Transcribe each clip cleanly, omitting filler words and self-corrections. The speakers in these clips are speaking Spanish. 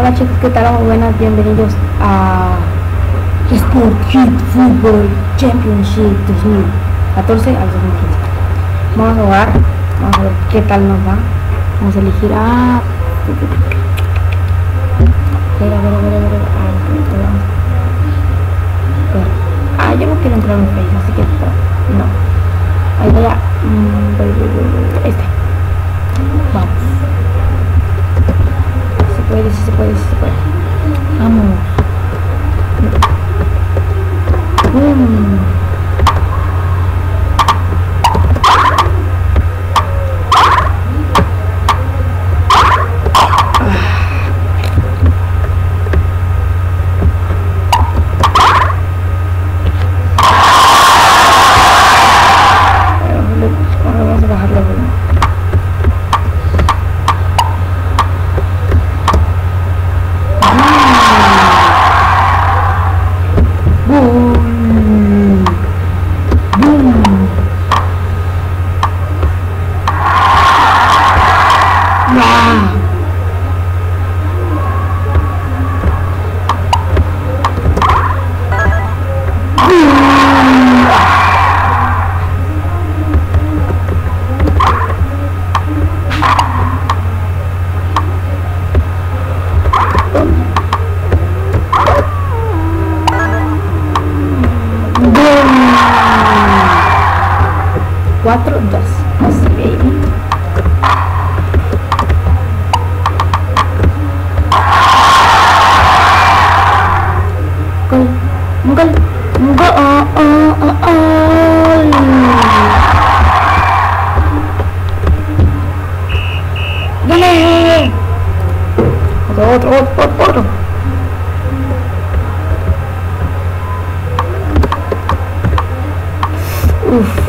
Hola chicos, ¿qué tal? Muy buenas, bienvenidos a Sport Hit Football Championship 2014 al 2015. Vamos a jugar, vamos a ver qué tal nos va. Vamos a elegir a... yo no quiero entrar en Facebook, así que no. Ahí voy a... este. Vamos. Si se puede. Vamos. Vamos a bajarlo. Cuatro, dos, así baby. Gol. ¡Dale! Otro. Uf.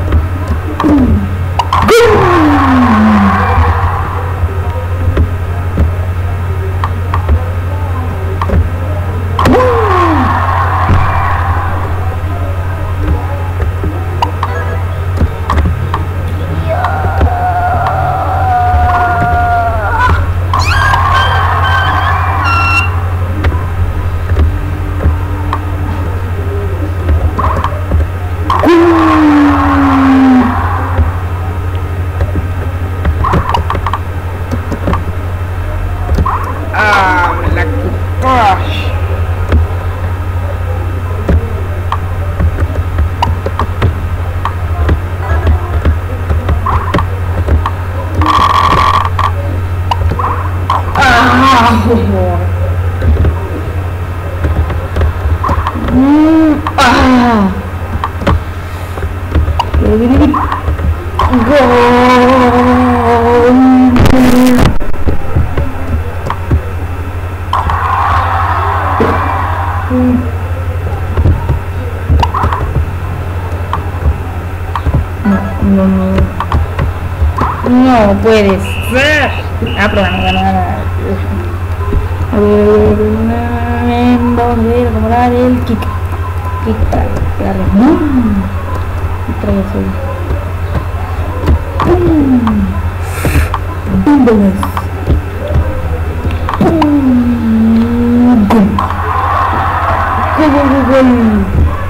No puede ser. Pero nada. A ver, vamos a ver cómo dar el kick para pegarle. Y trae eso. Gol.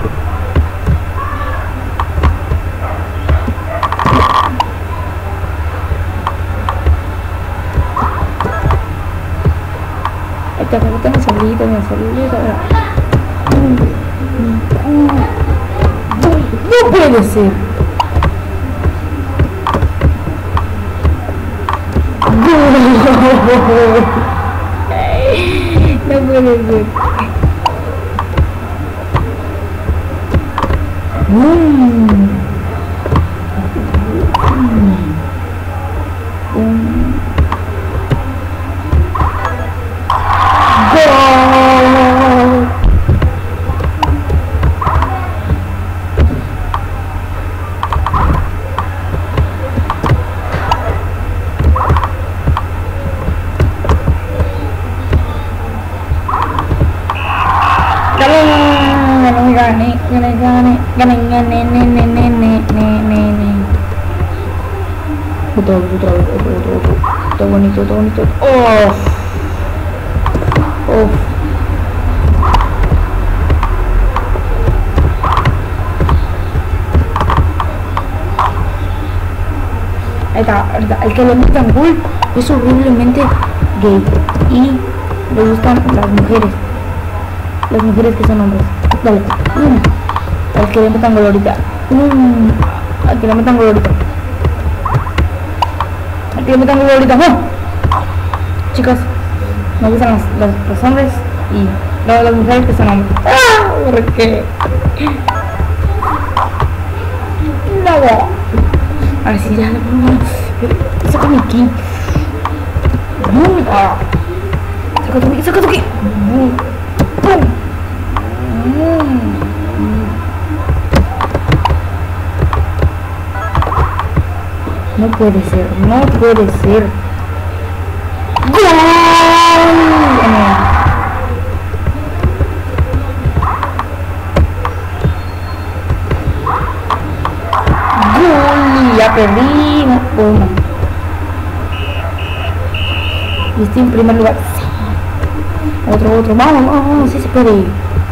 Tengo solito. No puede ser. No puede ser. Otro bonito. Oh. El que le metan gol es horriblemente gay y le gustan las mujeres que son hombres. Dale, al que le metan gol ahorita, al que le metan gol ahorita, al que le metan gol ahorita. Chicos, me gustan los hombres y las mujeres que son hombres. ¿Por qué? No. Ahora sí, ya, saca mi ki. Saca tu ki. No puede ser. ¡Gol! Ya perdí por uno. Y estoy en primer lugar. Sí. Otro. Vamos, sí se puede.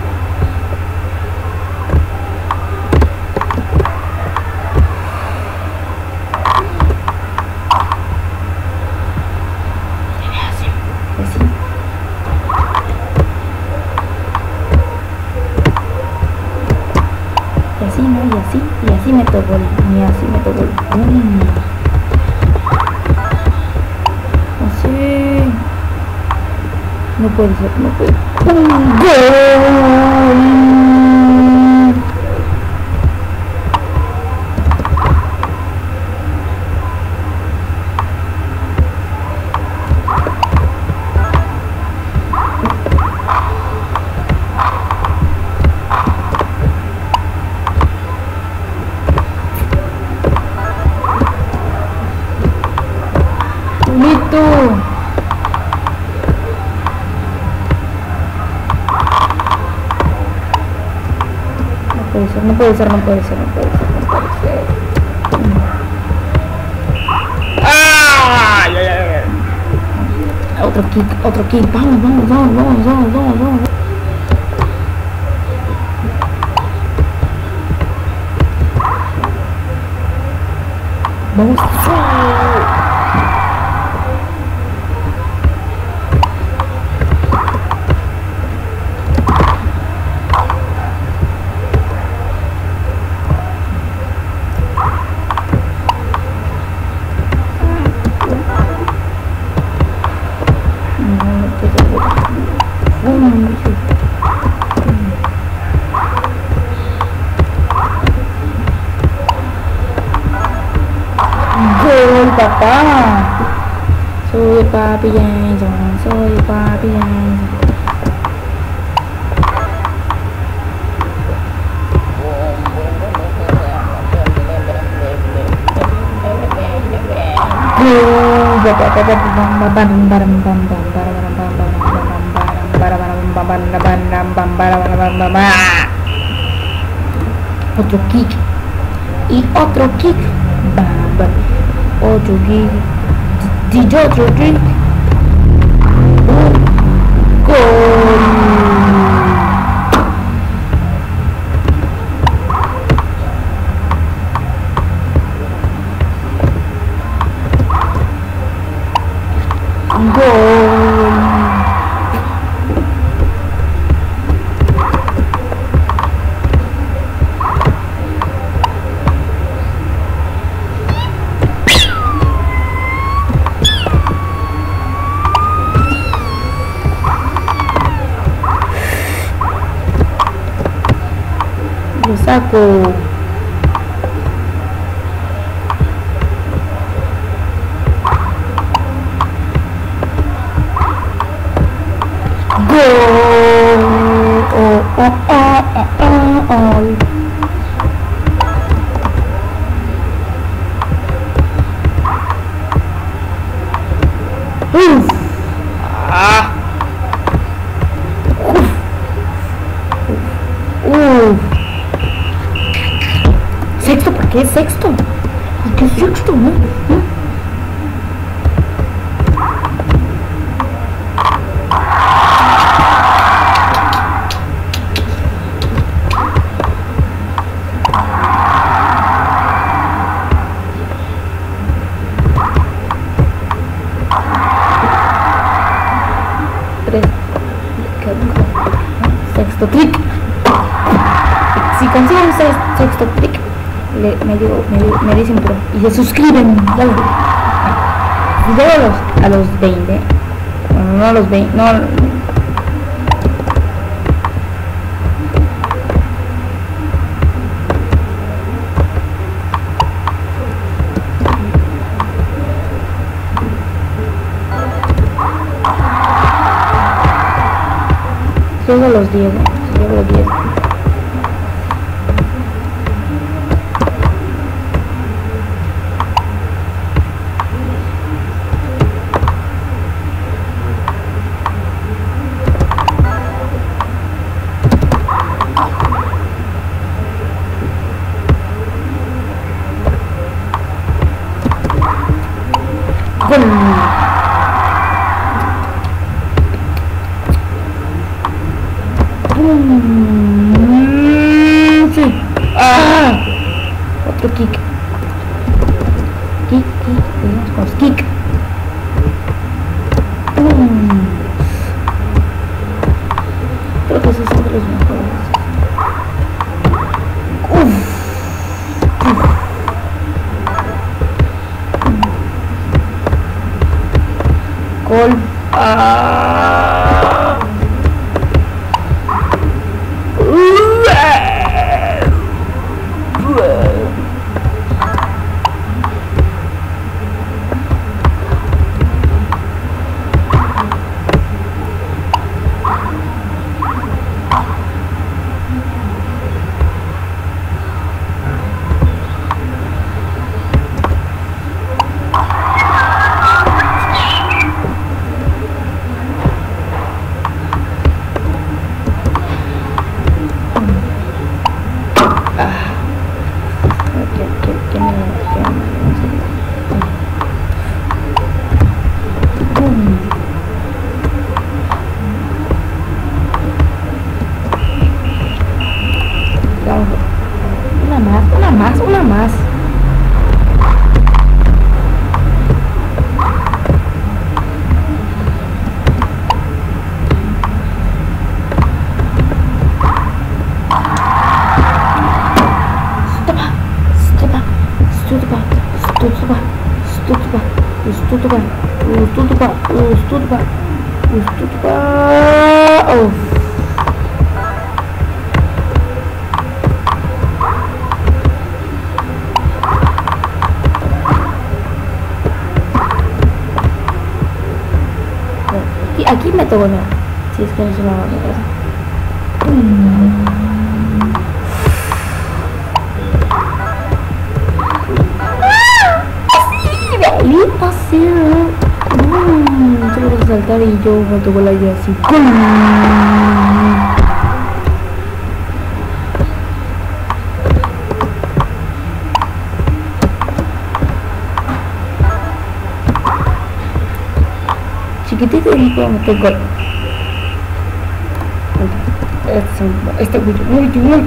Y así me tocó así. No puede ser. ¡Gol! No puede ser. Otro kick. Vamos. Gol, papá. Soy papi Jason. Otro kick y otro kick. Otro kick. Otro kick. Gol. Lo saco. Sexto, ¿por qué sexto? ¿Por qué sexto? ¿No? 3. Sexto trick. Si consiguen un sexto trick, me dicen pro y se suscriben. Dale. Si llego a los 20, bueno, no a los 20, no. Llego a los 10, llego a los 10. Sí. Otro kick. Kick. Creo que esos son de los mejores. Gol. Una más. Aquí me toco, no. Si es que no se me va a pasar. Tengo que saltar y yo me toco la idea así. Chiquitito y no puedo meter gol. Este último.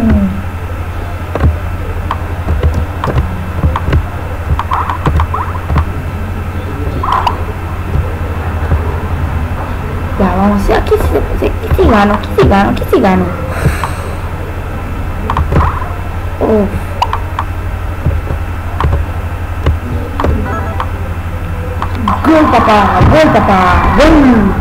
Ya, vamos, aquí sí gano. Gol, papá, gol.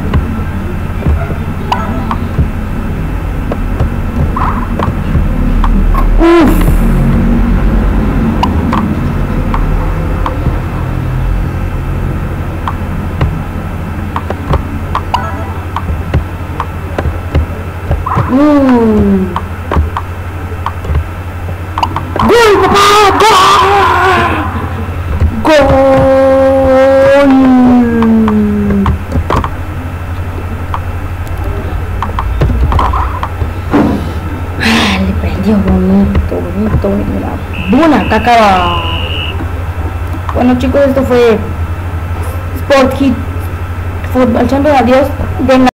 Gol, papá, gol. Le prendió bonito, buena caca. Bueno, chicos, esto fue Sport Hit Fútbol Champions. Adiós.